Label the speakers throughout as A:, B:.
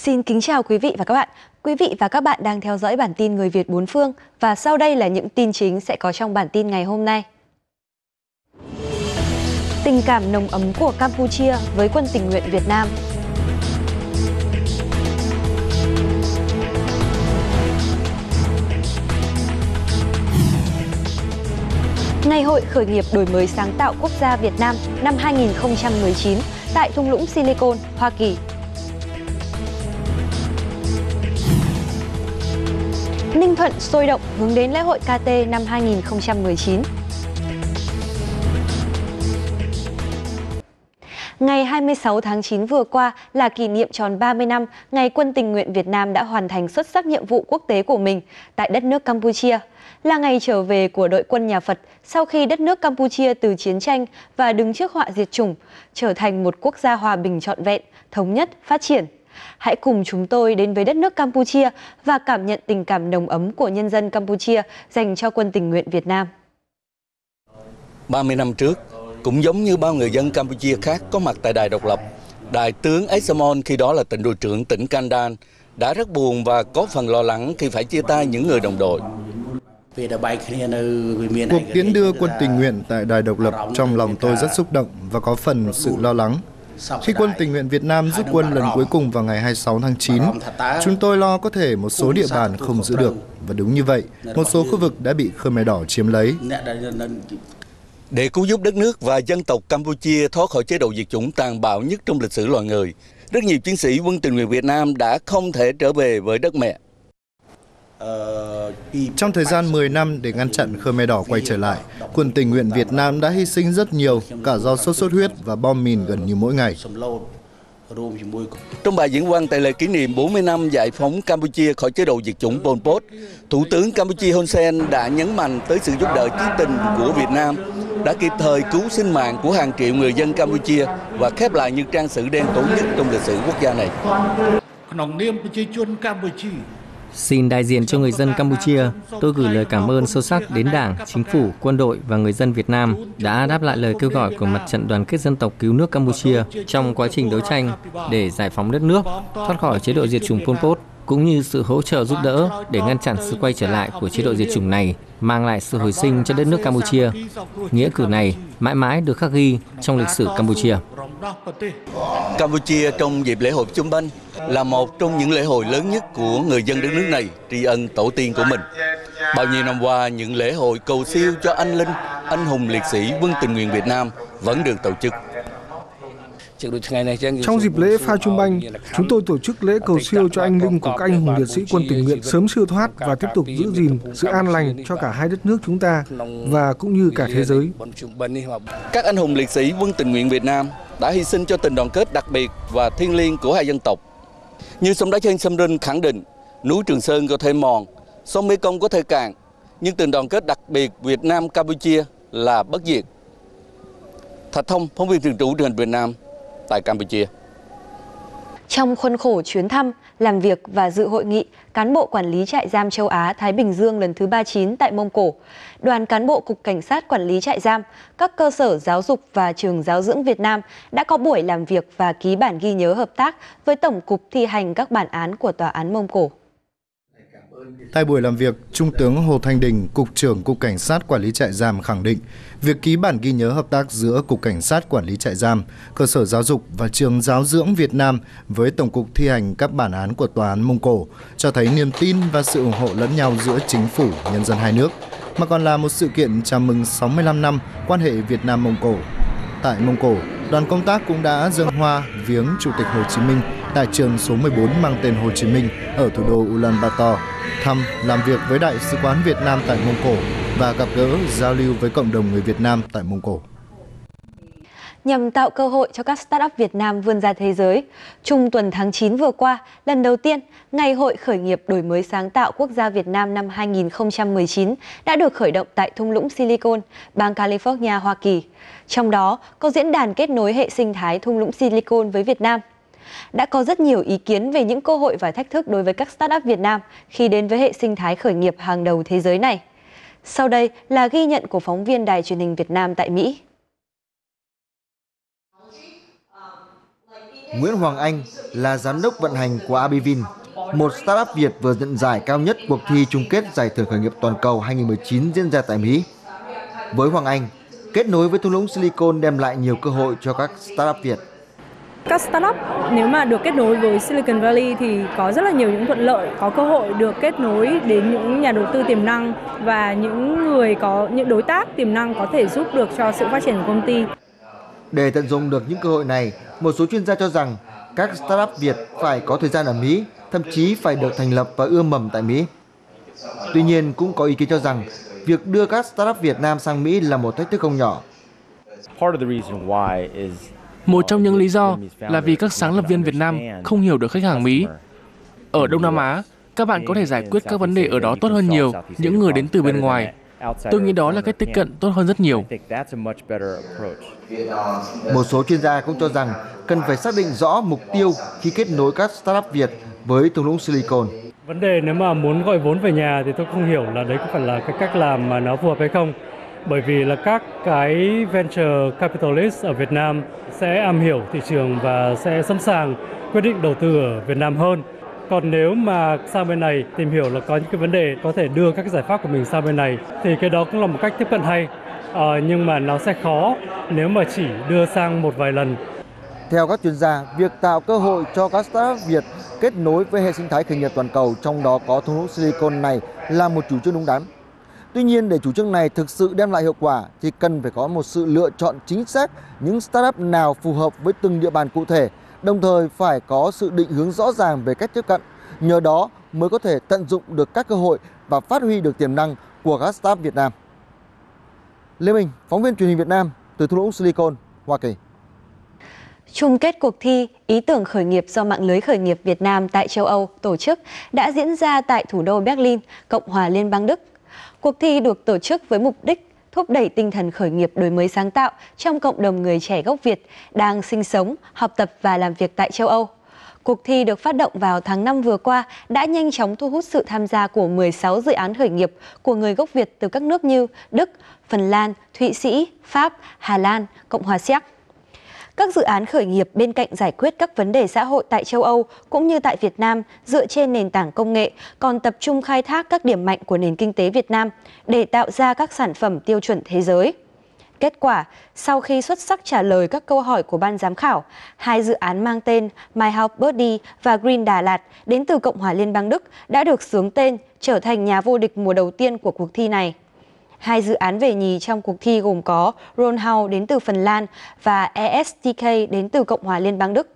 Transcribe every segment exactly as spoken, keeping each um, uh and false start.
A: Xin kính chào quý vị và các bạn. Quý vị và các bạn đang theo dõi bản tin Người Việt bốn phương và sau đây là những tin chính sẽ có trong bản tin ngày hôm nay. Tình cảm nồng ấm của Campuchia với quân tình nguyện Việt Nam. Ngày hội khởi nghiệp đổi mới sáng tạo quốc gia Việt Nam năm hai nghìn không trăm mười chín tại thung lũng Silicon, Hoa Kỳ. Ninh Thuận sôi động hướng đến lễ hội ca tê năm hai nghìn không trăm mười chín. Ngày hai mươi sáu tháng chín vừa qua là kỷ niệm tròn ba mươi năm ngày quân tình nguyện Việt Nam đã hoàn thành xuất sắc nhiệm vụ quốc tế của mình tại đất nước Campuchia. Là ngày trở về của đội quân nhà Phật sau khi đất nước Campuchia từ chiến tranh và đứng trước họa diệt chủng, trở thành một quốc gia hòa bình trọn vẹn, thống nhất, phát triển. Hãy cùng chúng tôi đến với đất nước Campuchia và cảm nhận tình cảm nồng ấm của nhân dân Campuchia dành cho quân tình nguyện Việt Nam.
B: ba mươi năm trước, cũng giống như bao người dân Campuchia khác có mặt tại Đài Độc Lập, Đại tướng Examon, khi đó là tỉnh đội trưởng tỉnh Kandan, đã rất buồn và có phần lo lắng khi phải chia tay những người đồng đội.
C: Cuộc tiễn đưa quân tình nguyện tại Đài Độc Lập trong lòng tôi rất xúc động và có phần sự lo lắng. Khi quân tình nguyện Việt Nam rút quân lần cuối cùng vào ngày hai mươi sáu tháng chín, chúng tôi lo có thể một số địa bàn không giữ được. Và đúng như vậy, một số khu vực đã bị Khmer Đỏ chiếm lấy.
B: Để cứu giúp đất nước và dân tộc Campuchia thoát khỏi chế độ diệt chủng tàn bạo nhất trong lịch sử loài người, rất nhiều chiến sĩ quân tình nguyện Việt Nam đã không thể trở về với đất mẹ.
C: Trong thời gian mười năm để ngăn chặn Khmer Đỏ quay trở lại, quân tình nguyện Việt Nam đã hy sinh rất nhiều, cả do sốt xuất huyết và bom mìn gần như mỗi ngày.
B: Trong bài diễn văn tại lễ kỷ niệm bốn mươi năm giải phóng Campuchia khỏi chế độ diệt chủng Pol Pot, Thủ tướng Campuchia Hun Sen đã nhấn mạnh tới sự giúp đỡ chí tình của Việt Nam, đã kịp thời cứu sinh mạng của hàng triệu người dân Campuchia và khép lại những trang sử đen tối nhất trong lịch sử quốc gia này.
D: Xin đại diện cho người dân Campuchia, tôi gửi lời cảm ơn sâu sắc đến Đảng, Chính phủ, quân đội và người dân Việt Nam đã đáp lại lời kêu gọi của Mặt trận Đoàn kết Dân tộc Cứu nước Campuchia trong quá trình đấu tranh để giải phóng đất nước, thoát khỏi chế độ diệt chủng Pol Pot, cũng như sự hỗ trợ giúp đỡ để ngăn chặn sự quay trở lại của chế độ diệt chủng này, mang lại sự hồi sinh cho đất nước Campuchia. Nghĩa cử này mãi mãi được khắc ghi trong lịch sử Campuchia.
B: Campuchia trong dịp lễ hội Chum Banh là một trong những lễ hội lớn nhất của người dân đất nước này tri ân tổ tiên của mình. Bao nhiêu năm qua, những lễ hội cầu siêu cho anh linh, anh hùng liệt sĩ quân tình nguyện Việt Nam vẫn được tổ chức.
E: Trong dịp lễ Phá Chum Banh, chúng tôi tổ chức lễ cầu siêu cho anh linh của các anh hùng liệt sĩ quân tình nguyện sớm siêu thoát và tiếp tục giữ gìn sự an lành cho cả hai đất nước chúng ta và cũng như cả thế giới.
B: Các anh hùng liệt sĩ quân tình nguyện Việt Nam đã hy sinh cho tình đoàn kết đặc biệt và thiêng liêng của hai dân tộc. Như sông Đá Chân Sâm Rinh khẳng định, núi Trường Sơn có thể mòn, sông Mekong có thể cạn, nhưng tình đoàn kết đặc biệt Việt Nam Campuchia là bất diệt. Thạch Thông, phóng viên thường trú truyền hình Việt Nam tại Campuchia.
A: Trong khuôn khổ chuyến thăm, làm việc và dự hội nghị cán bộ quản lý trại giam châu Á Thái Bình Dương lần thứ ba mươi chín tại Mông Cổ, đoàn cán bộ Cục Cảnh sát Quản lý trại giam, các cơ sở giáo dục và trường giáo dưỡng Việt Nam đã có buổi làm việc và ký bản ghi nhớ hợp tác với Tổng cục thi hành các bản án của Tòa án Mông Cổ.
C: Tại buổi làm việc, Trung tướng Hồ Thanh Đình, Cục trưởng Cục Cảnh sát Quản lý trại giam khẳng định việc ký bản ghi nhớ hợp tác giữa Cục Cảnh sát Quản lý trại giam, cơ sở giáo dục và trường giáo dưỡng Việt Nam với Tổng cục thi hành các bản án của Tòa án Mông Cổ cho thấy niềm tin và sự ủng hộ lẫn nhau giữa chính phủ, nhân dân hai nước, mà còn là một sự kiện chào mừng sáu mươi lăm năm quan hệ Việt Nam-Mông Cổ. Tại Mông Cổ, đoàn công tác cũng đã dâng hoa viếng Chủ tịch Hồ Chí Minh tại trường số mười bốn mang tên Hồ Chí Minh ở thủ đô Ulaanbaatar, thăm, làm việc với Đại sứ quán Việt Nam tại Mông Cổ và gặp gỡ, giao lưu với cộng đồng người Việt Nam tại Mông Cổ.
A: Nhằm tạo cơ hội cho các start-up Việt Nam vươn ra thế giới, trung tuần tháng chín vừa qua, lần đầu tiên, Ngày hội khởi nghiệp đổi mới sáng tạo quốc gia Việt Nam năm hai nghìn không trăm mười chín đã được khởi động tại thung lũng Silicon, bang California, Hoa Kỳ. Trong đó, có diễn đàn kết nối hệ sinh thái thung lũng Silicon với Việt Nam. Đã có rất nhiều ý kiến về những cơ hội và thách thức đối với các start-up Việt Nam khi đến với hệ sinh thái khởi nghiệp hàng đầu thế giới này. Sau đây là ghi nhận của phóng viên Đài Truyền hình Việt Nam tại Mỹ.
F: Nguyễn Hoàng Anh là giám đốc vận hành của Abivin, một startup Việt vừa nhận giải cao nhất cuộc thi chung kết giải thưởng khởi nghiệp toàn cầu hai không một chín diễn ra tại Mỹ. Với Hoàng Anh, kết nối với thung lũng Silicon đem lại nhiều cơ hội cho các startup Việt.
G: Các startup nếu mà được kết nối với Silicon Valley thì có rất là nhiều những thuận lợi, có cơ hội được kết nối đến những nhà đầu tư tiềm năng và những người có những đối tác tiềm năng có thể giúp được cho sự phát triển của công ty.
F: Để tận dụng được những cơ hội này, một số chuyên gia cho rằng các startup Việt phải có thời gian ở Mỹ, thậm chí phải được thành lập và ươm mầm tại Mỹ. Tuy nhiên, cũng có ý kiến cho rằng việc đưa các startup Việt Nam sang Mỹ là một thách thức không nhỏ.
H: Một trong những lý do là vì các sáng lập viên Việt Nam không hiểu được khách hàng Mỹ. Ở Đông Nam Á, các bạn có thể giải quyết các vấn đề ở đó tốt hơn nhiều những người đến từ bên ngoài. Tôi nghĩ đó là cách tiếp cận tốt hơn rất nhiều.
F: Một số chuyên gia cũng cho rằng cần phải xác định rõ mục tiêu khi kết nối các startup Việt với thung lũng Silicon.
I: Vấn đề nếu mà muốn gọi vốn về nhà thì tôi không hiểu là đấy có phải là cái cách làm mà nó phù hợp hay không. Bởi vì là các cái venture capitalist ở Việt Nam sẽ am hiểu thị trường và sẽ sẵn sàng quyết định đầu tư ở Việt Nam hơn. Còn nếu mà sang bên này tìm hiểu là có những cái vấn đề có thể đưa các cái giải pháp của mình sang bên này thì cái đó cũng là một cách tiếp cận hay. À, nhưng mà nó sẽ khó nếu mà chỉ đưa sang một vài lần.
F: Theo các chuyên gia, việc tạo cơ hội cho các startup Việt kết nối với hệ sinh thái khởi nghiệp toàn cầu, trong đó có thung lũng Silicon này, là một chủ trương đúng đắn. Tuy nhiên, để chủ trương này thực sự đem lại hiệu quả thì cần phải có một sự lựa chọn chính xác những startup nào phù hợp với từng địa bàn cụ thể, đồng thời phải có sự định hướng rõ ràng về cách tiếp cận. Nhờ đó mới có thể tận dụng được các cơ hội và phát huy được tiềm năng của các startup Việt Nam. Lê Minh, phóng viên truyền hình Việt Nam từ thung lũng Silicon, Hoa Kỳ.
A: Chung kết cuộc thi Ý tưởng khởi nghiệp do Mạng lưới khởi nghiệp Việt Nam tại châu Âu tổ chức đã diễn ra tại thủ đô Berlin, Cộng hòa Liên bang Đức. Cuộc thi được tổ chức với mục đích thúc đẩy tinh thần khởi nghiệp đổi mới sáng tạo trong cộng đồng người trẻ gốc Việt đang sinh sống, học tập và làm việc tại châu Âu. Cuộc thi được phát động vào tháng năm vừa qua đã nhanh chóng thu hút sự tham gia của mười sáu dự án khởi nghiệp của người gốc Việt từ các nước như Đức, Phần Lan, Thụy Sĩ, Pháp, Hà Lan, Cộng hòa Séc. Các dự án khởi nghiệp bên cạnh giải quyết các vấn đề xã hội tại châu Âu cũng như tại Việt Nam dựa trên nền tảng công nghệ còn tập trung khai thác các điểm mạnh của nền kinh tế Việt Nam để tạo ra các sản phẩm tiêu chuẩn thế giới. Kết quả, sau khi xuất sắc trả lời các câu hỏi của ban giám khảo, hai dự án mang tên My House Birdie và Green Đà Lạt đến từ Cộng hòa Liên bang Đức đã được xướng tên trở thành nhà vô địch mùa đầu tiên của cuộc thi này. Hai dự án về nhì trong cuộc thi gồm có Roll House đến từ Phần Lan và e ét tê ca đến từ Cộng hòa Liên bang Đức.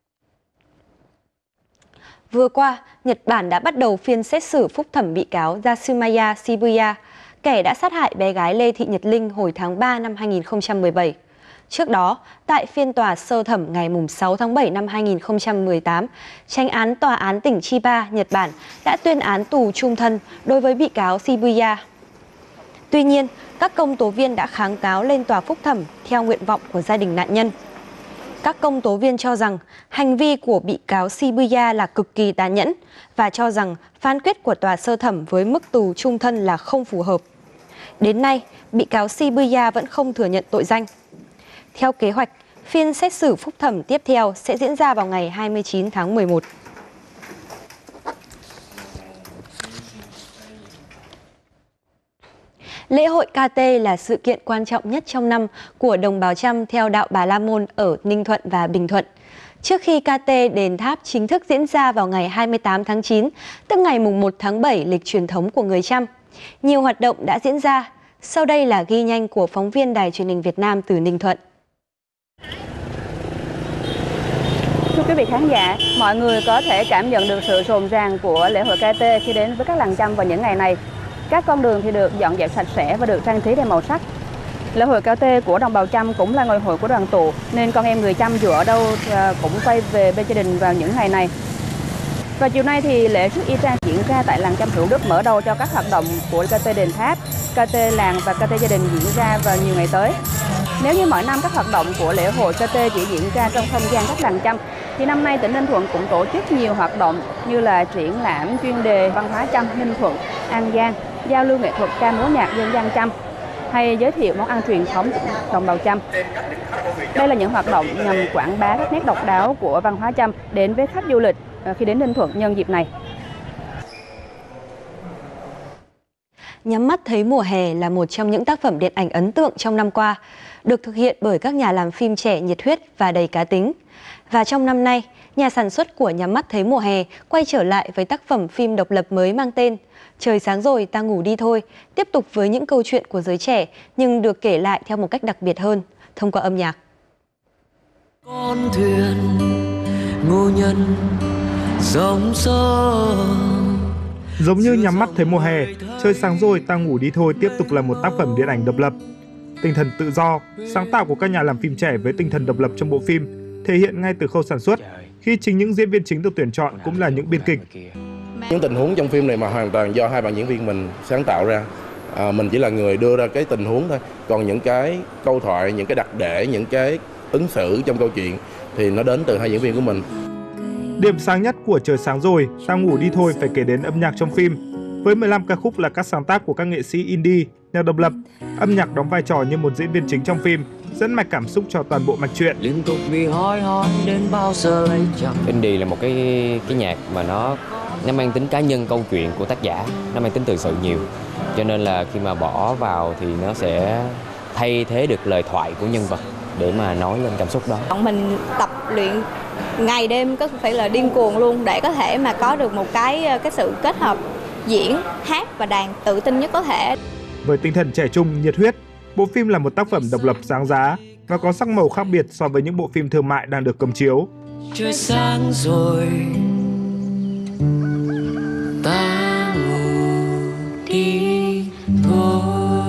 A: Vừa qua, Nhật Bản đã bắt đầu phiên xét xử phúc thẩm bị cáo Yasumaya Shibuya, kẻ đã sát hại bé gái Lê Thị Nhật Linh hồi tháng ba năm hai nghìn không trăm mười bảy. Trước đó, tại phiên tòa sơ thẩm ngày sáu tháng bảy năm hai nghìn không trăm mười tám, Chánh án Tòa án tỉnh Chiba, Nhật Bản đã tuyên án tù chung thân đối với bị cáo Shibuya. Tuy nhiên, các công tố viên đã kháng cáo lên tòa phúc thẩm theo nguyện vọng của gia đình nạn nhân. Các công tố viên cho rằng hành vi của bị cáo Shibuya là cực kỳ tàn nhẫn và cho rằng phán quyết của tòa sơ thẩm với mức tù chung thân là không phù hợp. Đến nay, bị cáo Shibuya vẫn không thừa nhận tội danh. Theo kế hoạch, phiên xét xử phúc thẩm tiếp theo sẽ diễn ra vào ngày hai mươi chín tháng mười một. Lễ hội ca tê là sự kiện quan trọng nhất trong năm của đồng bào Chăm theo đạo Bà La Môn ở Ninh Thuận và Bình Thuận. Trước khi ca tê đền Tháp chính thức diễn ra vào ngày hai mươi tám tháng chín, tức ngày mùng một tháng bảy lịch truyền thống của người Chăm, nhiều hoạt động đã diễn ra. Sau đây là ghi nhanh của phóng viên Đài Truyền hình Việt Nam từ Ninh Thuận.
J: Thưa quý vị khán giả, mọi người có thể cảm nhận được sự rộn ràng của lễ hội ca tê khi đến với các làng Chăm vào những ngày này. Các con đường thì được dọn dẹp sạch sẽ và được trang trí đầy màu sắc. Lễ hội ca tê của đồng bào Chăm cũng là ngày hội của đoàn tụ, nên con em người Chăm dù ở đâu cũng quay về bên gia đình vào những ngày này. Và chiều nay thì lễ rước y trang diễn ra tại làng Chăm Hữu Đức, mở đầu cho các hoạt động của ca tê đền Tháp, ca tê làng và ca tê gia đình diễn ra vào nhiều ngày tới. Nếu như mọi năm các hoạt động của lễ hội ca tê chỉ diễn ra trong không gian các làng Chăm, thì năm nay tỉnh Ninh Thuận cũng tổ chức nhiều hoạt động như là triển lãm chuyên đề văn hóa Chăm Ninh Thuận, An Giang, giao lưu nghệ thuật ca múa nhạc dân gian Chăm. hay giới thiệu món ăn truyền thống của đồng bào Chăm. Đây là những hoạt động nhằm quảng bá các nét độc đáo của văn hóa Chăm đến với khách du lịch khi đến Ninh Thuận nhân dịp này.
A: Nhắm mắt thấy mùa hè là một trong những tác phẩm điện ảnh ấn tượng trong năm qua, được thực hiện bởi các nhà làm phim trẻ nhiệt huyết và đầy cá tính. Và trong năm nay, nhà sản xuất của Nhắm mắt thấy mùa hè quay trở lại với tác phẩm phim độc lập mới mang tên Trời sáng rồi ta ngủ đi thôi, tiếp tục với những câu chuyện của giới trẻ nhưng được kể lại theo một cách đặc biệt hơn, thông qua âm nhạc.
K: Con thuyền ngô nhân dòng sông.
L: Giống như Nhắm mắt thấy mùa hè, Trời sáng rồi ta ngủ đi thôi tiếp tục là một tác phẩm điện ảnh độc lập. Tinh thần tự do, sáng tạo của các nhà làm phim trẻ với tinh thần độc lập trong bộ phim thể hiện ngay từ khâu sản xuất, khi chính những diễn viên chính được tuyển chọn cũng là những biên kịch.
M: Những tình huống trong phim này mà hoàn toàn do hai bạn diễn viên mình sáng tạo ra. À, mình chỉ là người đưa ra cái tình huống thôi. Còn những cái câu thoại, những cái đặc để, những cái ứng xử trong câu chuyện thì nó đến từ hai diễn viên của mình.
L: Điểm sáng nhất của Trời sáng rồi, ta ngủ đi thôi phải kể đến âm nhạc trong phim. Với mười lăm ca khúc là các sáng tác của các nghệ sĩ indie, nhạc độc lập, âm nhạc đóng vai trò như một diễn viên chính trong phim, dẫn mạch cảm xúc cho toàn bộ mạch truyện.
K: Liên tục vì hỏi hỏi đến bao giờ lấy chồng.
D: Indie là một cái cái nhạc mà nó nó mang tính cá nhân câu chuyện của tác giả, nó mang tính thời sự nhiều. Cho nên là khi mà bỏ vào thì nó sẽ thay thế được lời thoại của nhân vật để mà nói lên cảm xúc đó.
N: Bọn mình tập luyện ngày đêm có phải là điên cuồng luôn để có thể mà có được một cái cái sự kết hợp diễn, hát và đàn tự tin nhất có thể.
L: Với tinh thần trẻ trung, nhiệt huyết, bộ phim là một tác phẩm độc lập sáng giá và có sắc màu khác biệt so với những bộ phim thương mại đang được cầm chiếu.
K: Trời sáng rồi ta ngủ đi thôi.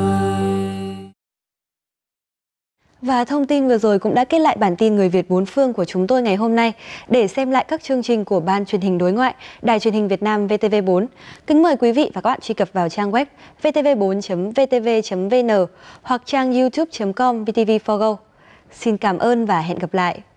A: Và thông tin vừa rồi cũng đã kết lại bản tin Người Việt bốn phương của chúng tôi ngày hôm nay. Để xem lại các chương trình của Ban Truyền hình Đối ngoại, Đài Truyền hình Việt Nam vê tê vê bốn, kính mời quý vị và các bạn truy cập vào trang web vê tê vê bốn chấm vê tê vê chấm vê en hoặc trang youtube chấm com vê tê vê bốn Go. Xin cảm ơn và hẹn gặp lại!